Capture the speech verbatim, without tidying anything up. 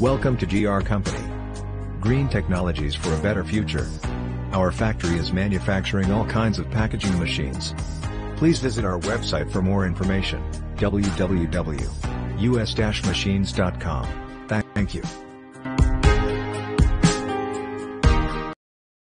Welcome to G R Company. Green technologies for a better future. Our factory is manufacturing all kinds of packaging machines. Please visit our website for more information, w w w dot u s dash machines dot com. Thank you.